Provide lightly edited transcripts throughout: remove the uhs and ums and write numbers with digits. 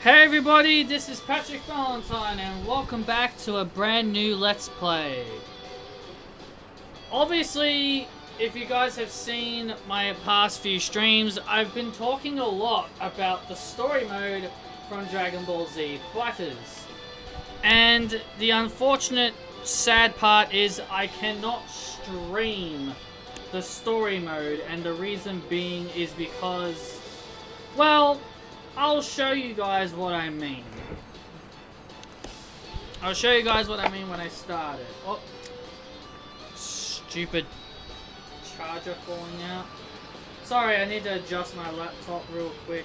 Hey everybody, this is Patrick Valentine and welcome back to a brand new Let's Play. Obviously, if you guys have seen my past few streams, I've been talking a lot about the story mode from Dragon Ball Z FighterZ. And the unfortunate, sad part is I cannot stream the story mode, and the reason being is because, well, I'll show you guys what I mean. I'll show you guys what I mean when I start it. Oh, stupid charger falling out. Sorry, I need to adjust my laptop real quick.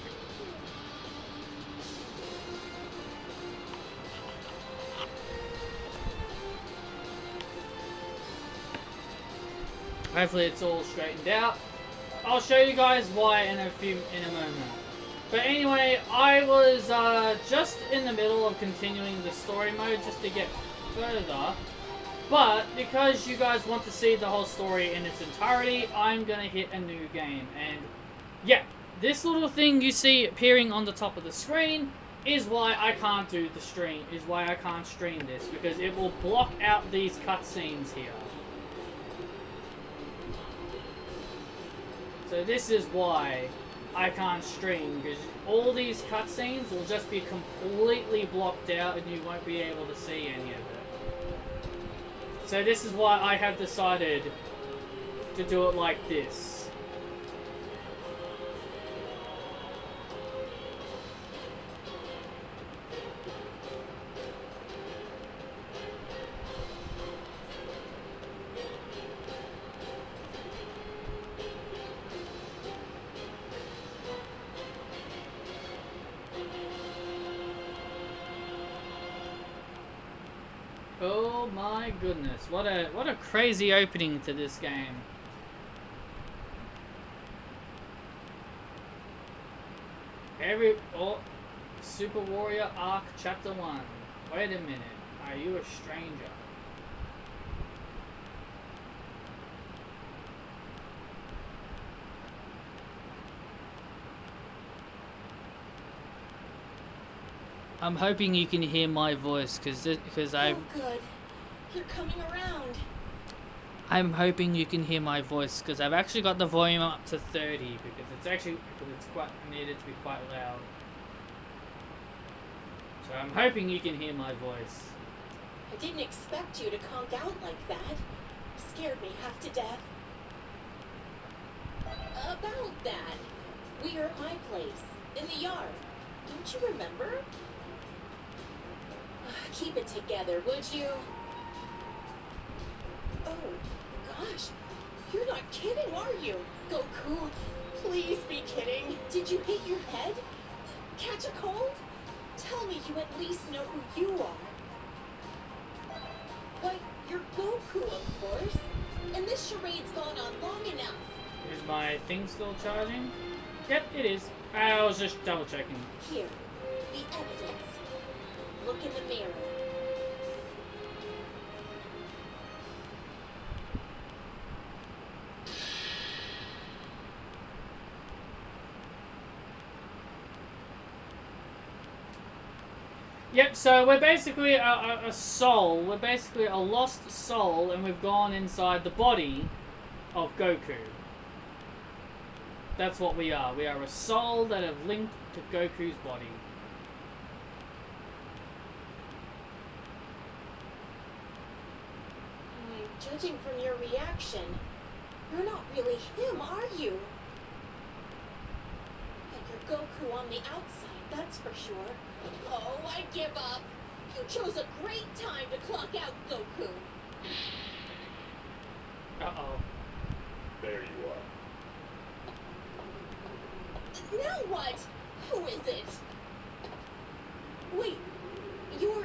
Hopefully it's all straightened out. I'll show you guys why in a moment. But anyway, I was just in the middle of continuing the story mode just to get further. But because you guys want to see the whole story in its entirety, I'm going to hit a new game. And yeah, this little thing you see appearing on the top of the screen is why I can't do the stream, is why I can't stream this. Because it will block out these cutscenes here. So this is why I can't stream, because all these cutscenes will just be completely blocked out and you won't be able to see any of it. So this is why I have decided to do it like this. Oh my goodness, what a crazy opening to this game. Super Warrior Arc Chapter 1. Wait a minute, are you a stranger? I'm hoping you can hear my voice, because I've... Oh, good. You're coming around. I'm hoping you can hear my voice, because I've actually got the volume up to 30, because it's quite needed to be quite loud. So I'm hoping you can hear my voice. I didn't expect you to conk out like that. You scared me half to death. About that, we are at my place, in the yard. Don't you remember? Keep it together, would you? Oh, gosh. You're not kidding, are you? Goku, please be kidding. Did you hit your head? Catch a cold? Tell me you at least know who you are. Why, you're Goku, of course. And this charade's gone on long enough. Is my thing still charging? Yep, it is. I was just double checking. Here, the evidence. Look in the mirror. Yep, so we're basically a soul. We're basically a lost soul, and we've gone inside the body of Goku. That's what we are. We are a soul that have linked to Goku's body. Judging from your reaction, you're not really him, are you? But you're Goku on the outside, that's for sure. Oh, I give up. You chose a great time to clock out, Goku. Uh-oh. There you are. Now what? Who is it? Wait, you're...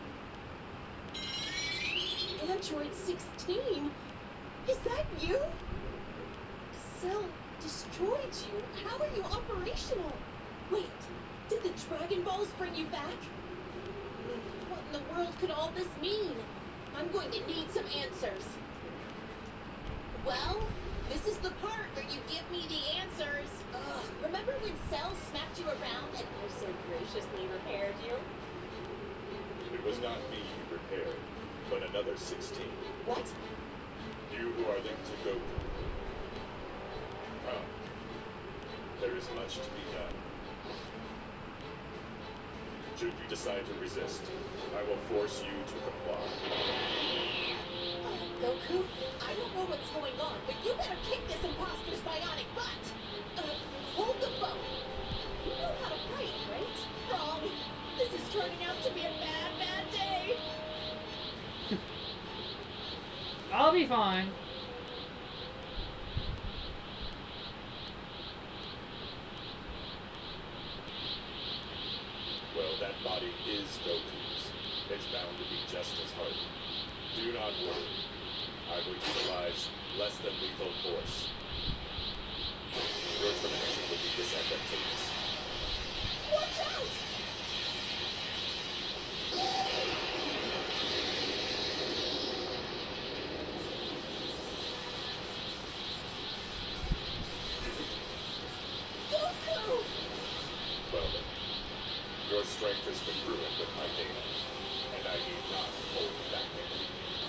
Android 16? Is that you? Cell destroyed you. How are you operational? Wait, did the Dragon Balls bring you back? What in the world could all this mean? I'm going to need some answers. Well, this is the part where you give me the answers. Ugh, remember when Cell smacked you around and also so graciously repaired you. It was not me you repaired, but another 16. What? You who are linked to Goku. Come. There is much to be done. Should you decide to resist, I will force you to comply. Goku, I don't know what's going on, but you better kick this imposter's bionic butt. Hold the phone. You know how to fight, right? Wrong. This is turning out to be a bad, bad day. I'll be fine. Well, that body is Goku's. It's bound to be just as hard. Do not worry. I will utilize less than lethal force. Your termination will be disadvantageous. Watch out! Goku! Well then, your strength is congruent with my data, and I need not hold back there.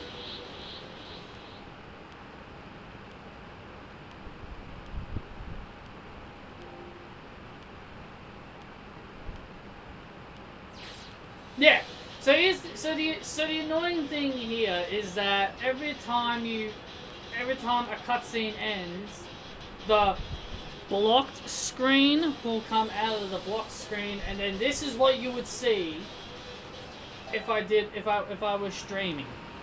Yeah. So the annoying thing here is that every time a cutscene ends, the blocked screen will come out of the blocked screen, and then this is what you would see if I was streaming.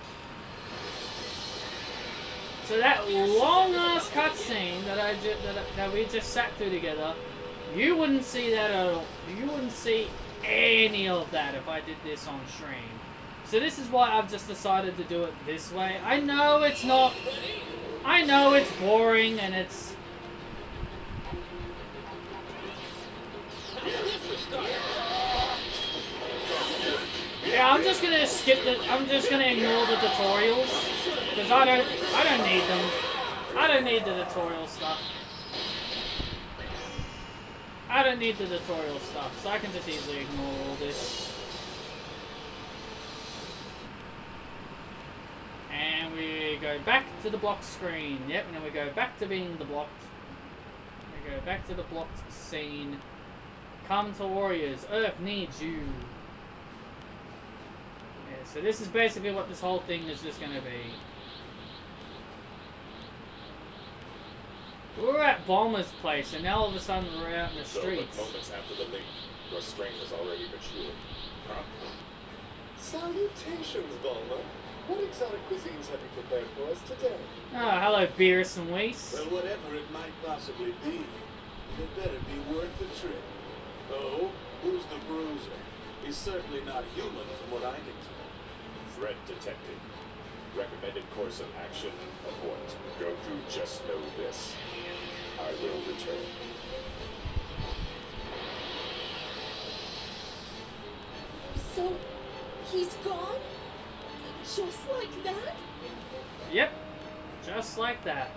So that long ass cutscene that we just sat through together, you wouldn't see that at all. You wouldn't see any of that if I did this on stream. So this is why I've just decided to do it this way. I know it's not. I know it's boring and it's. Yeah, I'm just gonna skip the. I'm just gonna ignore the tutorials because I don't need them. I don't need the tutorial stuff. I don't need the tutorial stuff, so I can just easily ignore all this. And we go back to the blocked screen. Yep, and then we go back to being the blocked. We go back to the blocked scene. Come to Warriors. Earth needs you. Yeah, so this is basically what this whole thing is just going to be. We were at Bulma's place, and now all of a sudden we're out in the streets. So, moments after the link, your strength has already matured. Huh? Salutations, Bulma. What exotic cuisines have you prepared for us today? Oh, hello, Beerus and Weiss. Well, whatever it might possibly be, it better be worth the trip. Oh, who's the bruiser? He's certainly not human from what I can tell. Threat detected. Recommended course of action, abort. Goku, just know this. I will return. So, he's gone? Just like that? Yep, just like that.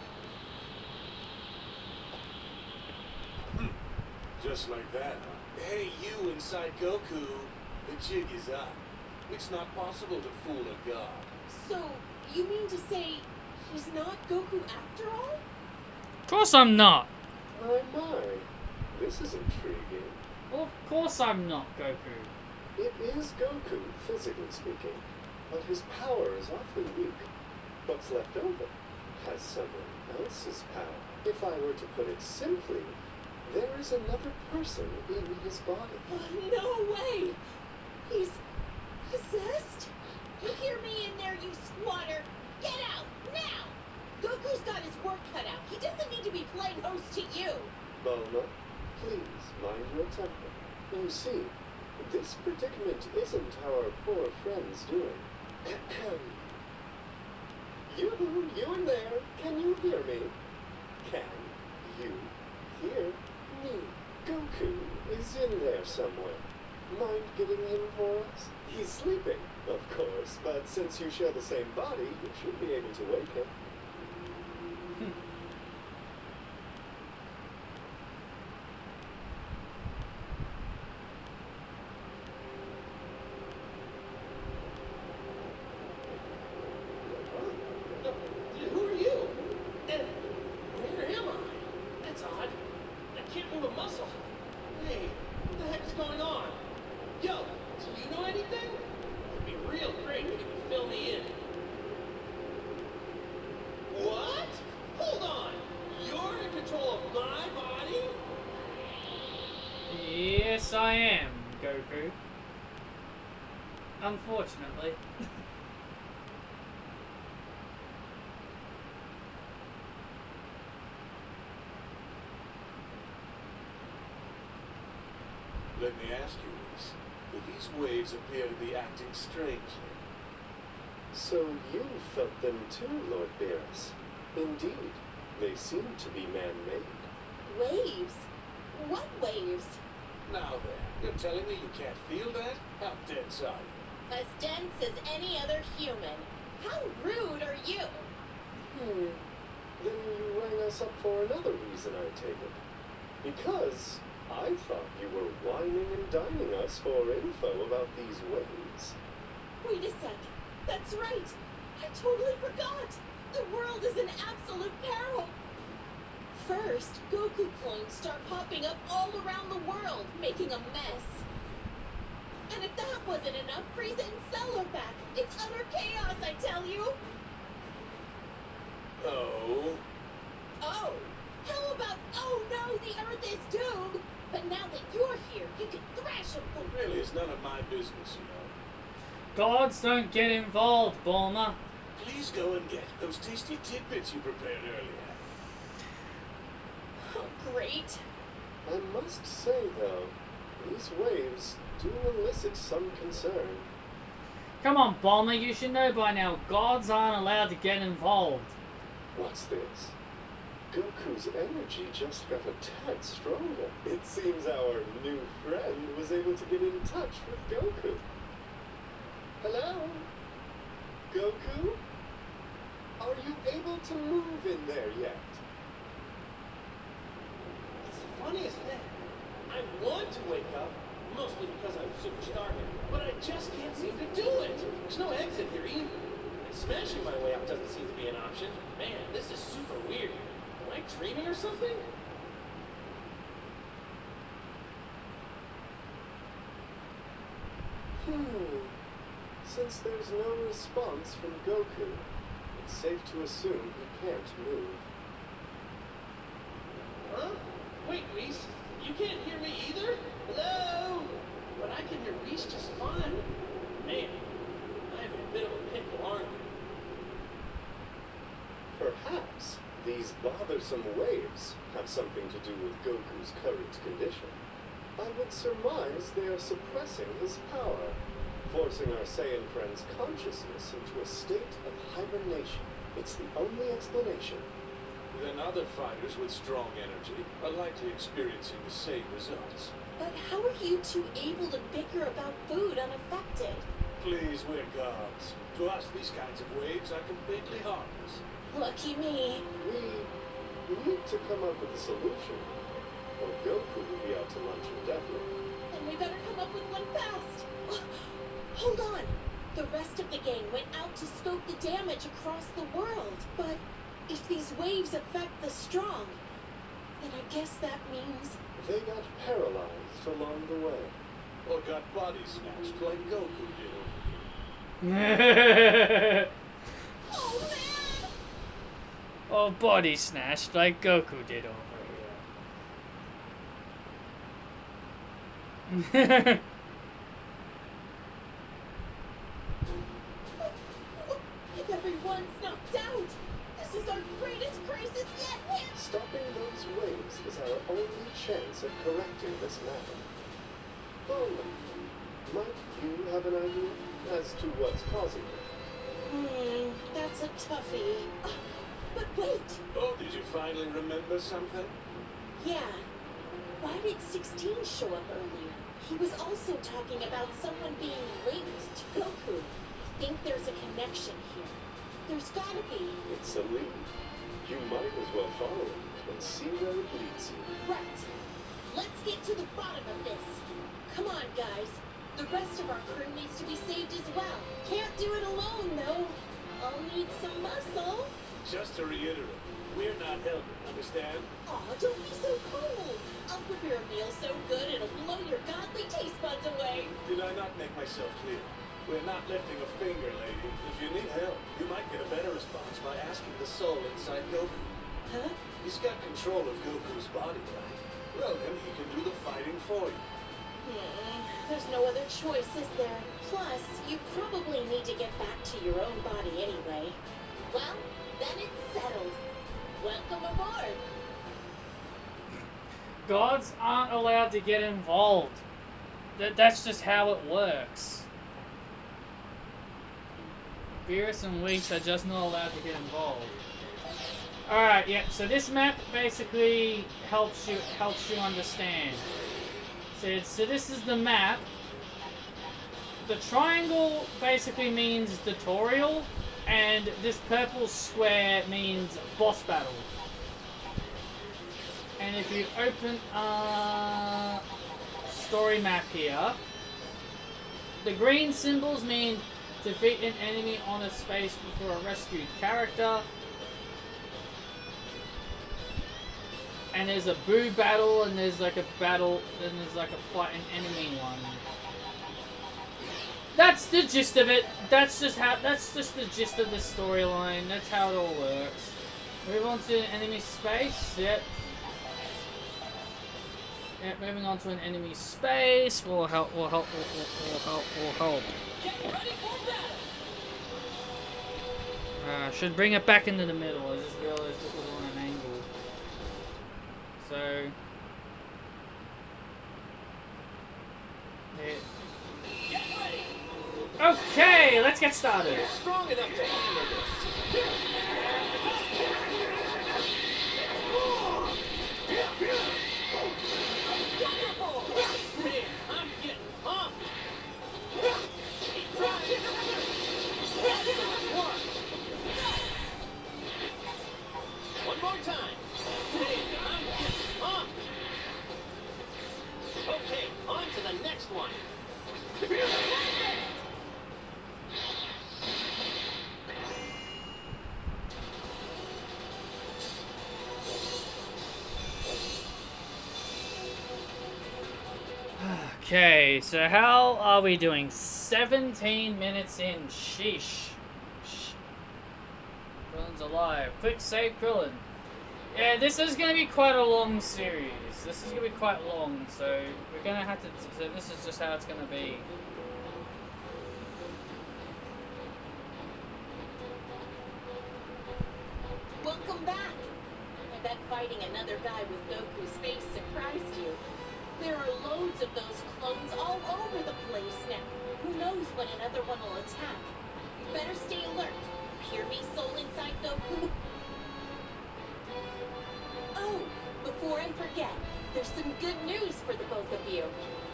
Just like that, huh? Hey, you inside Goku, the jig is up. It's not possible to fool a god. So, you mean to say he's not Goku after all? Of course I'm not. My. This is intriguing. Well, of course I'm not Goku. It is Goku, physically speaking, but his power is awfully weak. What's left over has someone else's power. If I were to put it simply, there is another person in his body. No way! He's possessed? You hear me in there, you squatter? Get out, now! Goku's got his work cut out. He doesn't need to be playing host to you. Bulma, please mind your temper. You see, this predicament isn't our poor friend's doing. You in there, can you hear me? Can you hear me? Goku is in there somewhere. Mind getting him for us? He's sleeping, of course, but since you share the same body, you should be able to wake him. move a muscle. Hey, what the heck is going on? Yo, do you know anything? It'd be real great if you could fill me in. What? Hold on. You're in control of my body? Yes, I am, Goku. Unfortunately. Let me ask you this. Do these waves appear to be acting strangely? So you felt them too, Lord Beerus. Indeed, they seem to be man-made. Waves? What waves? Now then, you're telling me you can't feel that? How dense are you? As dense as any other human. How rude are you? Then you rang us up for another reason, I take it. Because I thought you were whining and dining us for info about these waves. Wait a sec. That's right. I totally forgot. The world is in absolute peril. First, Goku clones start popping up all around the world, making a mess. And if that wasn't enough, Frieza and Cell are back. It's utter chaos, I tell you. Oh? Oh, how about, oh no, the Earth is doomed. But now that you're here, you can thrash them. Really, it's none of my business, you know. Gods don't get involved, Bulma. Please go and get those tasty tidbits you prepared earlier. Oh, great. I must say, though, these waves do elicit some concern. Come on, Bulma, you should know by now, gods aren't allowed to get involved. What's this? Goku's energy just got a tad stronger. It seems our new friend was able to get in touch with Goku. Hello? Goku? Are you able to move in there yet? It's the funniest thing. I want to wake up, mostly because I'm super starving, but I just can't seem to do it. There's no exit here either. And smashing my way out doesn't seem to be an option. Man, this is super weird. Am I dreaming or something? Since there's no response from Goku, it's safe to assume he can't move. Huh? Wait, Reese, you can't hear me either? Hello? But I can hear Reese just fine. Man, I'm in a bit of a pickle, aren't I? Perhaps these bothersome waves have something to do with Goku's current condition. I would surmise they are suppressing his power, forcing our Saiyan friend's consciousness into a state of hibernation. It's the only explanation. Then other fighters with strong energy are likely experiencing the same results. But how are you two able to bicker about food unaffected? Please, we're gods. To us, these kinds of waves are completely harmless. Lucky me. We need to come up with a solution, or Goku will be out to lunch indefinitely. Then we better come up with one fast. Hold on. The rest of the gang went out to scope the damage across the world. But if these waves affect the strong, then I guess that means... They got paralyzed along the way. Or got body snatched like Goku did over here. Oh, man! Or body snatched like Goku did over here. If everyone's knocked out, this is our greatest crisis yet! Stopping those waves is our only chance of correcting this matter. Bulma, might you have an idea as to what's causing it? That's a toughie. But wait! Oh, did you finally remember something? Yeah. Why did 16 show up earlier? He was also talking about someone being linked to Goku. I think there's a connection here. There's gotta be. It's a lead. You might as well follow it and see where it leads you. Right. Let's get to the bottom of this. Come on, guys. The rest of our crew needs to be saved as well. Can't do it alone, though. I'll need some muscle. Just to reiterate, we're not helping, understand? Aw, don't be so cold. I'll prepare a meal so good it'll blow your godly taste buds away. Did I not make myself clear? We're not lifting a finger, lady. If you need help, you might get a better response by asking the soul inside Goku. Huh? He's got control of Goku's body, right? Well, then he can do the fighting for you. There's no other choice, is there? Plus, you probably need to get back to your own body anyway. Well, then it's settled. Welcome aboard. Gods aren't allowed to get involved. That's just how it works. Beerus and Whis are just not allowed to get involved. Alright, yeah, so this map basically helps you understand. So this is the map. The triangle basically means tutorial, and this purple square means boss battle. And if you open story map here, the green symbols mean defeat an enemy on a space before a rescued character. And there's a boo battle, and there's like a battle, and there's like a fight an enemy one. That's the gist of it. That's just the gist of the storyline. That's how it all works. Move on to an enemy space. Yep. Yep, moving on to an enemy space. Will help. Get ready for battle. Should bring it back into the middle. I just realized it was on an angle. So. Yeah. Get ready. Okay, let's get started. You're strong enough to handle this. Wonderful! Man, I'm getting pumped. Keep trying. Excellent work. One more time. Man, I'm getting pumped. Okay, on to the next one. Okay, so how are we doing? 17 minutes in. Sheesh. Krillin's alive. Quick save Krillin. Yeah, this is going to be quite a long series. This is going to be quite long, so we're going to have to... So this is just how it's going to be. Welcome back. I bet fighting another guy with Goku's face surprised you. There are loads of those clones all over the place now. Who knows when another one will attack? You better stay alert. Hear me, soul inside Goku? Oh, before I forget, there's some good news for the both of you.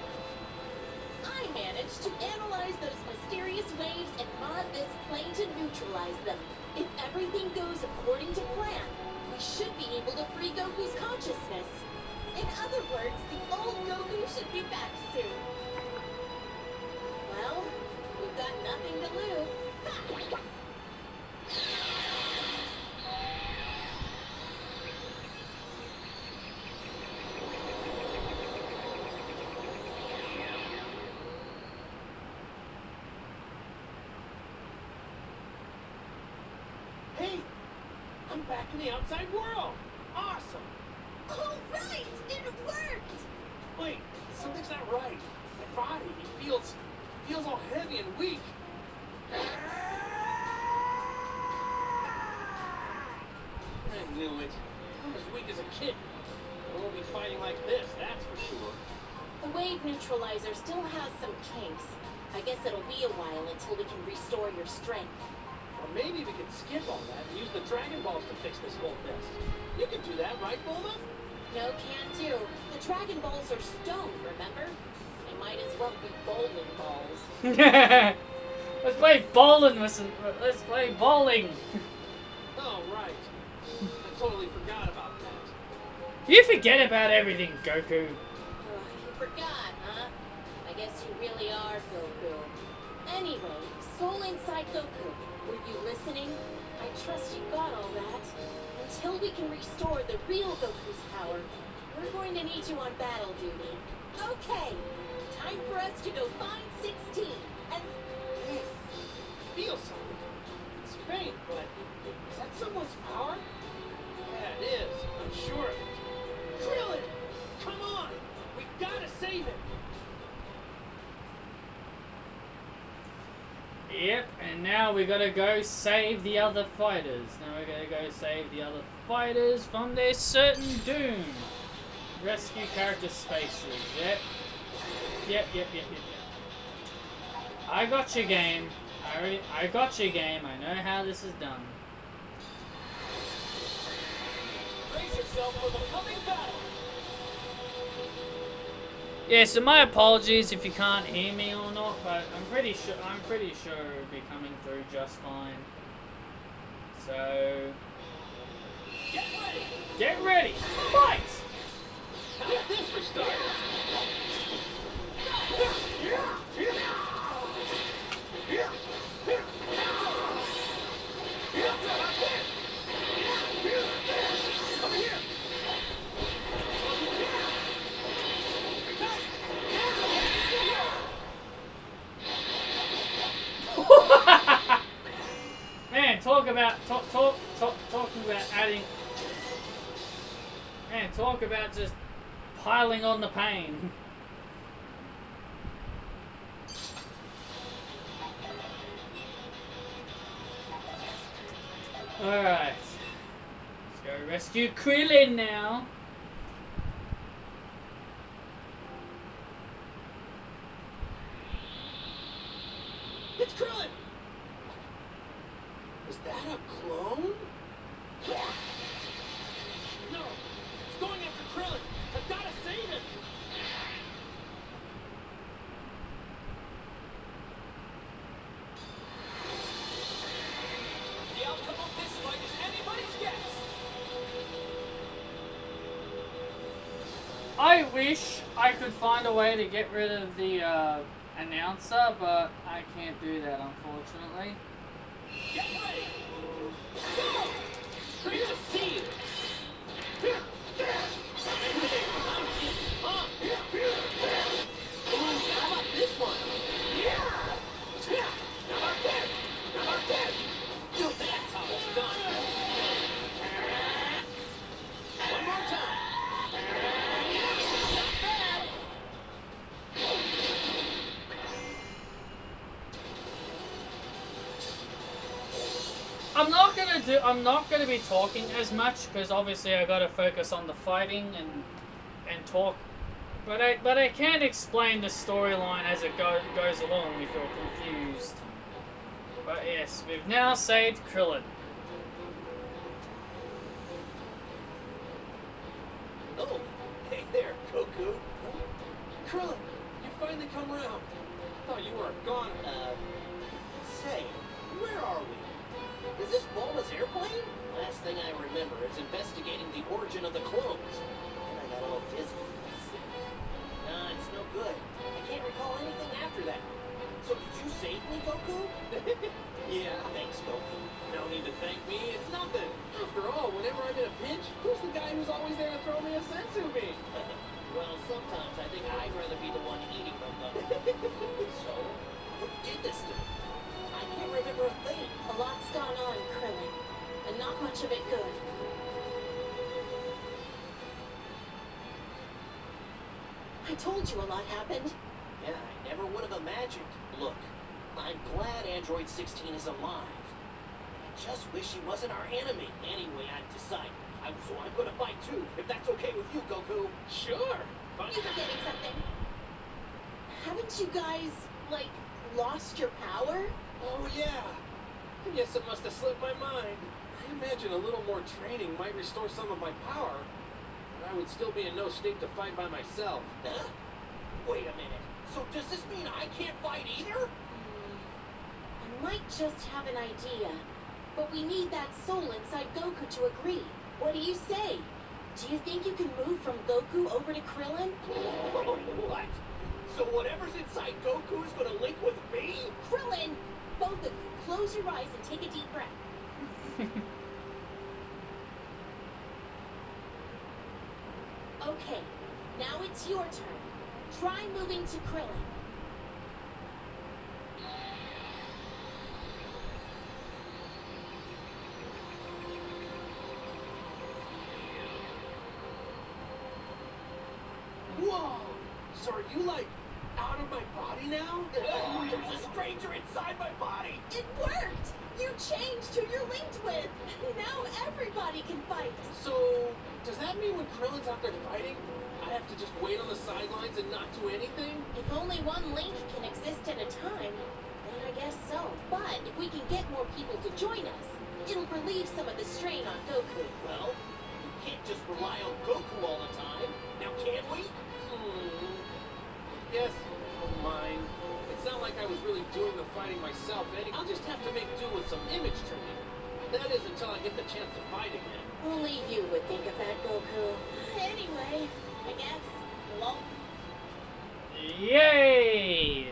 I managed to analyze those mysterious waves and mod this plane to neutralize them. If everything goes according to plan, we should be able to free Goku's consciousness. In other words, the old Goku should be back soon. Well, we've got nothing to lose. Ha! Hey, I'm back in the outside world. Awesome. All right, it worked. Wait, something's not right. My body, it feels all heavy and weak. I knew it. I'm as weak as a kid. I won't be fighting like this, that's for sure. The wave neutralizer still has some kinks. I guess it'll be a while until we can restore your strength. Or maybe we can skip all that and use the Dragon Balls to fix this whole mess. You can do that, right, Bulma? No, can't do. The Dragon Balls are stone, remember? They might as well be bowling balls. Let's play bowling with some... Let's play bowling. Oh, right. I totally forgot about that. You forget about everything, Goku. You forgot, huh? I guess you really are Goku. Anyway, soul inside Goku. Were you listening? I trust you got all that. Until we can restore the real Goku's power, we're going to need you on battle duty. Okay, time for us to go find 16 and... Hey, feel something. It's faint, but is that someone's power? Yeah, it is. I'm sure of it. Krillin! Come on! We gotta save him! Yep, and now we gotta go save the other fighters. Now we're gonna go save the other fighters from their certain doom. Rescue character spaces. Yep. I got your game. I got your game. I know how this is done. Brace yourself for the coming battle! Yeah, so my apologies if you can't hear me or not, but I'm pretty sure it'll be coming through just fine. So get ready, fight! How did this restart? Man, talking about adding. Man, talk about just piling on the pain. Alright. Let's go rescue Krillin now. It's Krillin! Is that a clone? No! It's going after Krillin! I've gotta save him! The outcome of this fight is anybody's guess! I wish I could find a way to get rid of the announcer, but I can't do that, unfortunately. Get ready! Go! Great to see you! Ooh, how about this one? That's how it's done! One more time! Not bad! I'm not gonna be talking as much because obviously I gotta focus on the fighting and talk, but I can explain the storyline as it goes along if you're confused. But yes, we've now saved Krillin. Oh, hey there, Goku. Krillin, you finally come around. Thought you were gone. Say, where are we? Is this Bulma's airplane? Last thing I remember is investigating the origin of the clones. And I got all dizzy. Nah, it's no good. I can't recall anything after that. So did you save me, Goku? Yeah, thanks, Goku. No need to thank me, it's nothing. After all, whenever I'm in a pinch, who's the guy who's always there to throw me a senzu bean? Well, sometimes I think I'd rather be the one eating them, though. So, who did this to me? I can't remember a thing. A lot's gone on, Krillin, and not much of it good. I told you a lot happened. Yeah, I never would have imagined. Look, I'm glad Android 16 is alive. I just wish he wasn't our enemy. Anyway, I've decided. So I'm gonna fight too, if that's okay with you, Goku. Sure. You're forgetting something. Haven't you guys, like, lost your power? Oh, yeah. I guess it must have slipped my mind. I imagine a little more training might restore some of my power, but I would still be in no state to fight by myself. Huh? Wait a minute. So does this mean I can't fight either? I might just have an idea, but we need that soul inside Goku to agree. What do you say? Do you think you can move from Goku over to Krillin? What? So whatever's inside Goku is gonna link with me? Krillin, both of you, close your eyes and take a deep breath. Okay, now it's your turn. Try moving to Krillin. Whoa! So are you like out of my body now? There's a stranger inside my body! It worked! You changed who you're linked with. Now everybody can fight. So, does that mean when Krillin's out there fighting, I have to just wait on the sidelines and not do anything? If only one link can exist at a time, then I guess so. But if we can get more people to join us, it'll relieve some of the strain on Goku. Well, we can't just rely on Goku all the time. Now can we? Yes, don't mind. It's not like I was really doing the fighting myself. I'll just have to make do with some image training. That is until I get the chance to fight again. Only you would think of that, Goku. Anyway, I guess. Hello? Yay!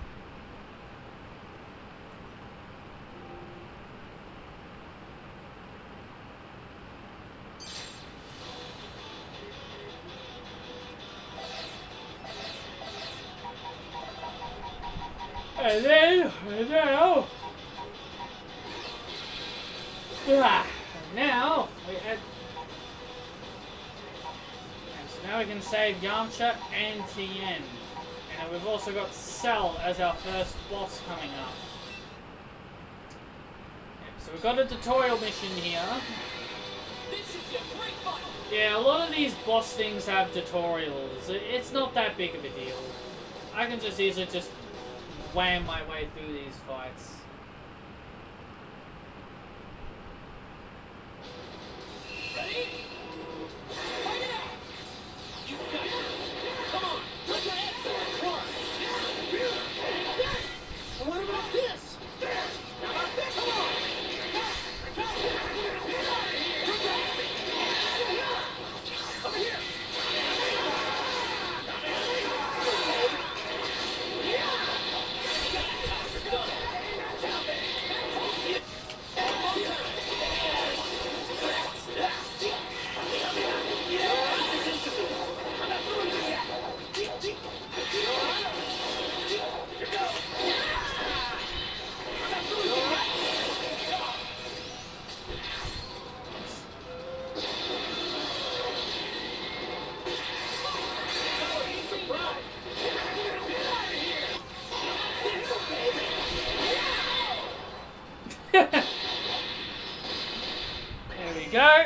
And then, now we add. So now we can save Yamcha and Tien, and we've also got Cell as our first boss coming up. So we've got a tutorial mission here. This should be a great fight! Yeah, a lot of these boss things have tutorials. It's not that big of a deal. I can just easily just wham my way through these fights. Ready? Fight it out! You got it! Come on! Let your head work! What about this? How about this? Come on! Over here! There we go.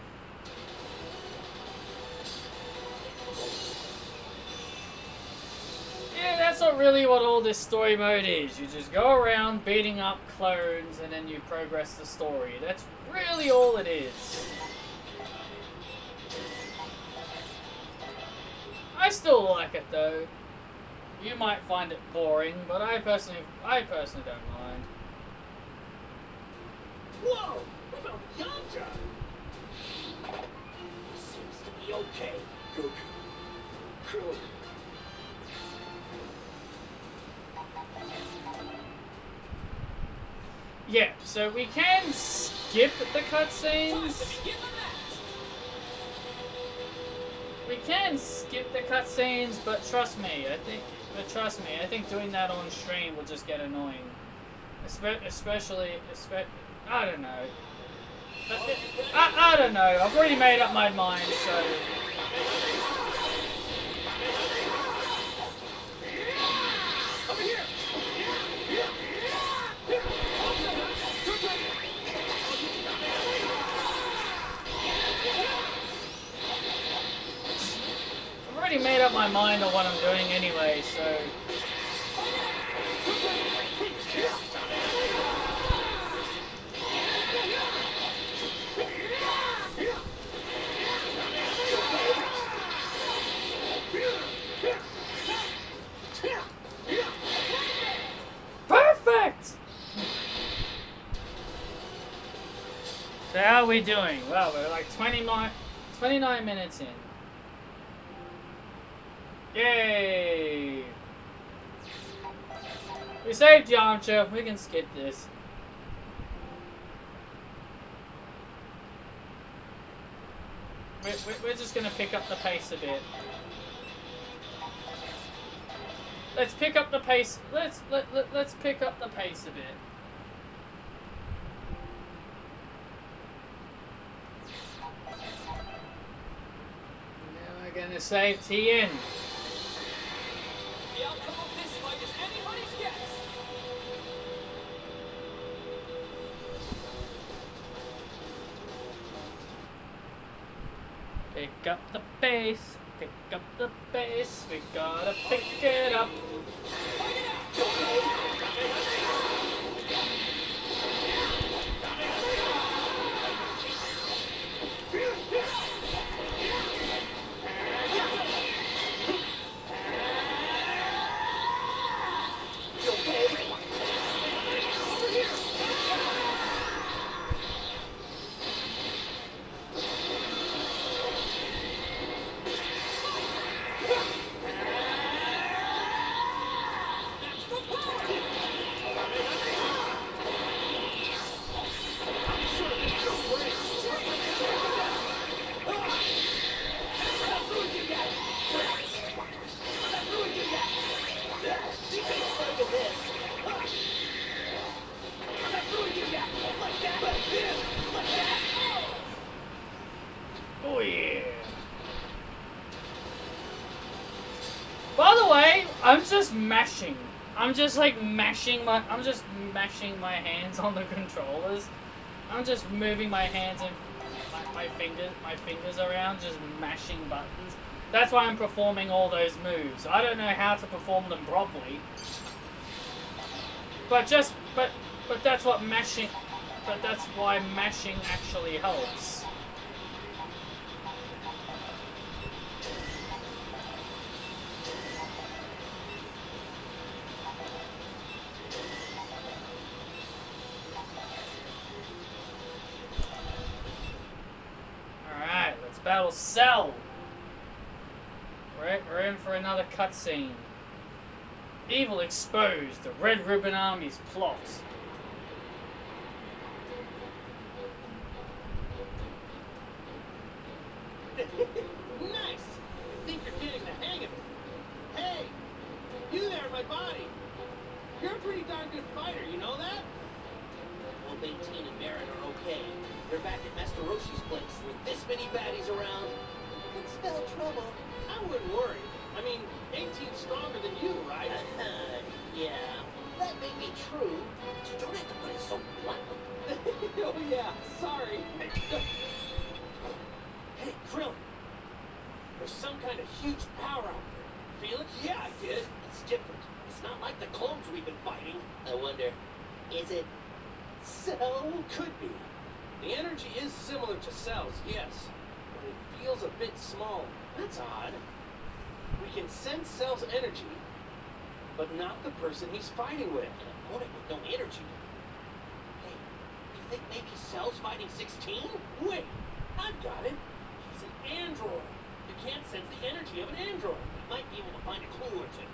Yeah, that's not really what all this story mode is. You just go around beating up clones and then you progress the story. That's really all it is. I still like it though. You might find it boring, but I personally don't mind. Whoa! We found Yamcha! Seems to be okay. Goku. Krillin. Yeah, so we can skip the cutscenes. We can skip the cutscenes, but trust me, I think doing that on stream will just get annoying. Especially, I don't know. I don't know. I've already made up my mind, so. Over here! I've already made up my mind on what I'm doing anyway, so. Perfect! So how are we doing? Well, we're like 29 minutes in. Yay! We saved Yamcha. We can skip this. We're just gonna pick up the pace a bit. Let's pick up the pace. Let's pick up the pace a bit. Now we're gonna save Tien. The outcome of this fight is anybody's guess. Pick up the pace. Pick up the pace. We gotta pick it up. Oh yeah. By the way, I'm just mashing. I'm just like mashing my hands on the controllers. I'm just moving my hands and my fingers around, just mashing buttons. That's why I'm performing all those moves. I don't know how to perform them properly. But that's what mashing. But that's why mashing actually helps. Alright, let's battle Cell. We're in for another cutscene. Evil exposed, the Red Ribbon Army's plot. Nice! I think you're getting the hang of it. Hey! You there, my body! You're a pretty darn good fighter, you know that? Well, Tien and Marin are okay. They're back at Master Roshi's place. With this many baddies around, you can spell trouble. I wouldn't worry. I mean, 18's stronger than you, right? Yeah, that may be true. But you don't have to put it so bluntly. Oh yeah, sorry. Hey, Krillin. There's some kind of huge power out there. Feel it? Yeah, I did. It's different. It's not like the clones we've been fighting. I wonder, is it Cell? Could be. The energy is similar to Cell's, yes. But it feels a bit small. That's odd. We can sense Cell's energy, but not the person he's fighting with. An opponent with no energy. Hey, you think maybe Cell's fighting 16? Wait, I've got it. He's an android. You can't sense the energy of an android. We might be able to find a clue or two.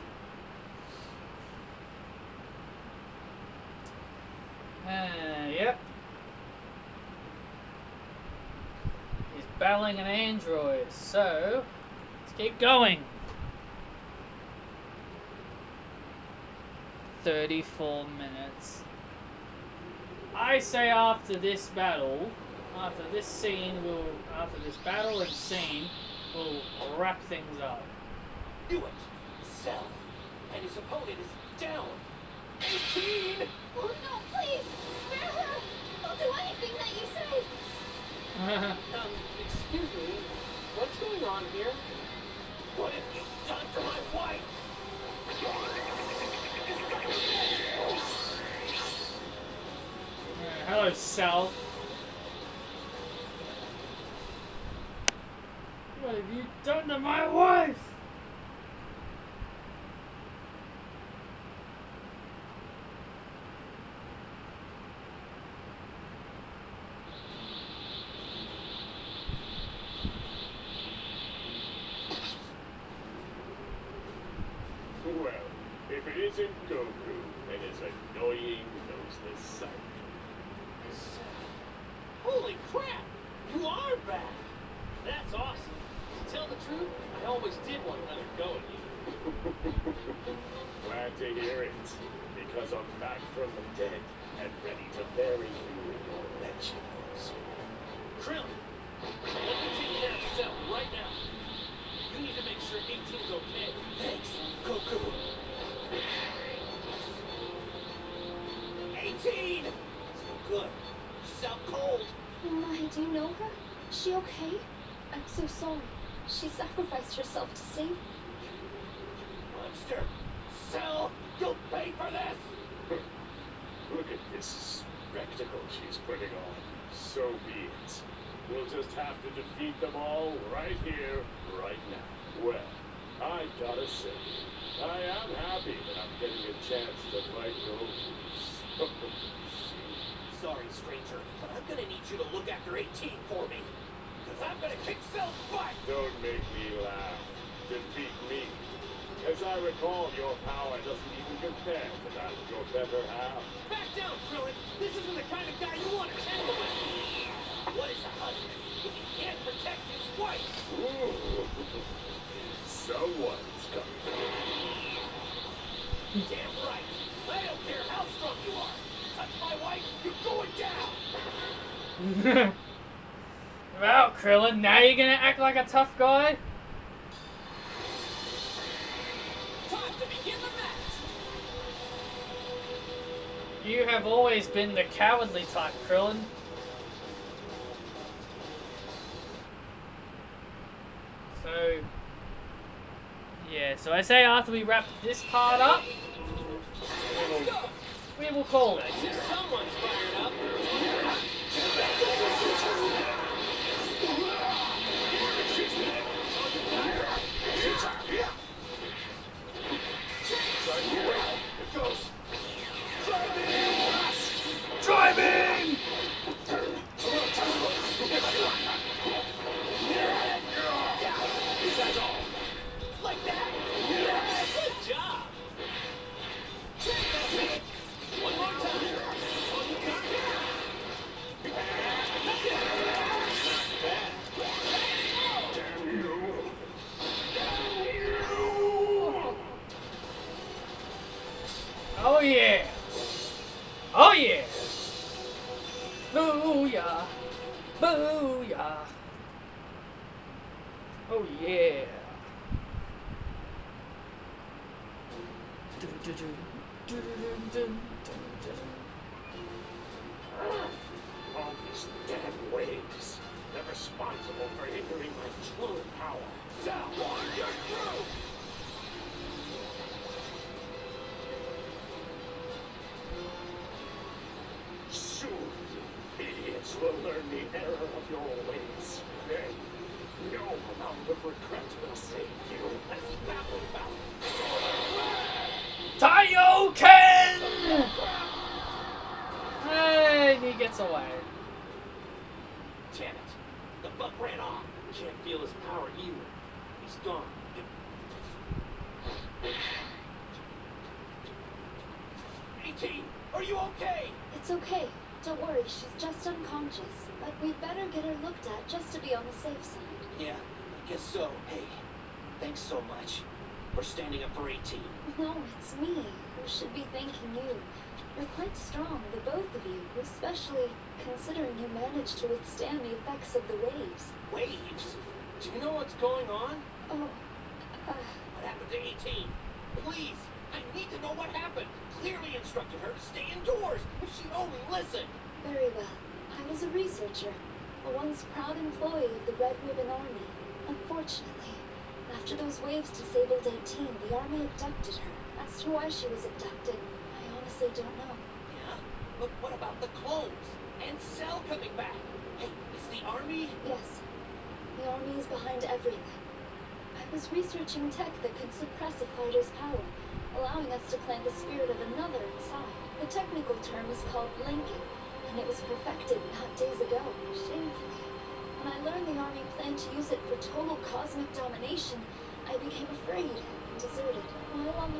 Yep. He's battling an android, so let's keep going. 34 minutes. I say after this battle, after this battle and scene, we'll wrap things up. Do it! Cell! And his opponent is down! 18! Oh no, please! Spare her! I'll do anything that you say! Excuse me. What's going on here? What have you done to my wife? Hello, Cell. What have you done to my wife? Well, If it isn't Goku and his annoying noseless sight. Holy crap! You are back! That's awesome. To tell the truth, I always did want to let her go at you. Glad to hear it, because I'm back from the dead and ready to bury you in your legends. Krillin, let me take care of Cell right now. You need to make sure 18's okay. Thanks, Goku. 18! So good. She's out cold. My, do you know her? Is she okay? I'm so sorry. She sacrificed herself to save me. Monster. Cell, you'll pay for this! Look at this spectacle she's putting on. So be it. We'll just have to defeat them all right here, right now. Well, I gotta say, I am happy that I'm getting a chance to fight those. Sorry, stranger, but I'm gonna need you to look after 18 for me. Because I'm gonna kick Cell's butt! Don't make me laugh. Defeat me. As I recall, your power doesn't even compare to that of your better half. Back down, Krillin! This isn't the kind of guy you want to tangle with! What is a husband if he can't protect his wife? Ooh. Someone's coming. Damn right. I don't care how strong you are. Touch my wife, you're going down. Well, Krillin, now you're gonna act like a tough guy? Time to begin the match. You have always been the cowardly type, Krillin. So, yeah, so I say after we wrap this part up, we will call it. I see someone's fired up. Driving! Like that? Good job! One more time. Oh yeah! Oh yeah! Booyah! Booyah! Oh yeah! Dun, dun, dun, dun, dun, dun, dun, dun. All these damn waves. They're responsible for hindering my true power. Cell, you're through! Soon, idiots will learn the error of your ways. Then, no amount of regret will save you. Let's battle about Taioken! Hey, he gets away. Damn it. The buck ran off. Can't feel his power either. He's gone. 18, are you okay? It's okay. Don't worry, she's just unconscious. But we'd better get her looked at just to be on the safe side. Yeah, I guess so. Hey, thanks so much for standing up for 18. No, it's me who should be thanking you. You're quite strong, the both of you, especially considering you managed to withstand the effects of the waves. Waves? Do you know what's going on? Oh, What happened to 18? Please, I need to know what happened. Clearly instructed her to stay indoors if she'd only listen. very well. I was a researcher, a once proud employee of the Red Ribbon Army. Unfortunately, after those waves disabled 18, the Army abducted her. As to why she was abducted, I honestly don't know. Yeah? But what about the clones? And Cell coming back? Hey, is the Army... Yes, the Army is behind everything. I was researching tech that could suppress a fighter's power, allowing us to plant the spirit of another inside. The technical term is called linking, and it was perfected not days ago, shamefully. When I learned the Army planned to use it for total cosmic domination, I became afraid and deserted. While on the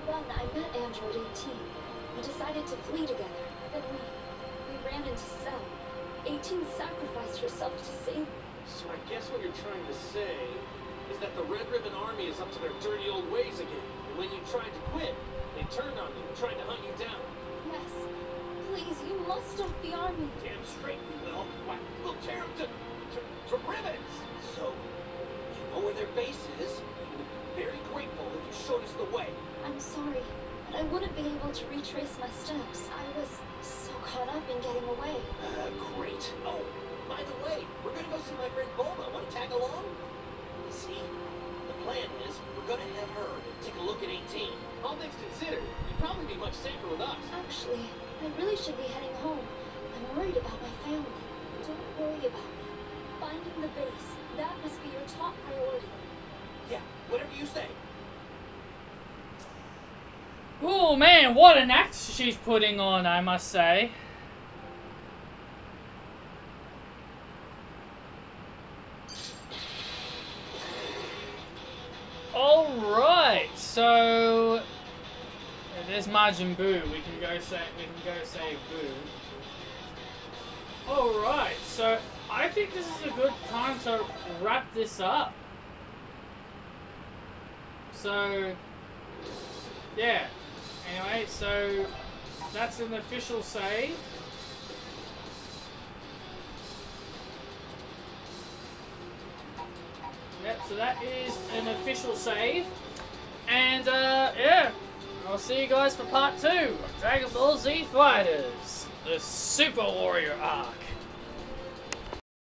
1, I met Android 18. We decided to flee together. Then we ran into Cell. 18 sacrificed herself to save me. So I guess what you're trying to say is that the Red Ribbon Army is up to their dirty old ways again. And when you tried to quit, they turned on you and tried to hunt you down. Yes. Please, you must stop the army. Damn straight we will. Why, we'll tear them to ribbons. So, you know where their base is. We would be very grateful if you showed us the way. I'm sorry, but I wouldn't be able to retrace my steps. I was so caught up in getting away. Great. Oh, by the way, we're gonna go see my friend Bulma. Want to tag along? You see, the plan is we're gonna have her take a look at 18. All things considered, you'd probably be much safer with us. Actually, I really should be heading home. I'm worried about my family. Don't worry about me. Finding the base, that must be your top priority. Yeah, whatever you say. Oh man, what an act she's putting on, I must say. Alright, so there's Majin Buu. We can go save Buu. Alright, so I think this is a good time to wrap this up. So yeah. Anyway, so that's an official save. Yep, so that is an official save. And yeah, I'll see you guys for part 2 of Dragon Ball Z Fighters, the Super Warrior arc.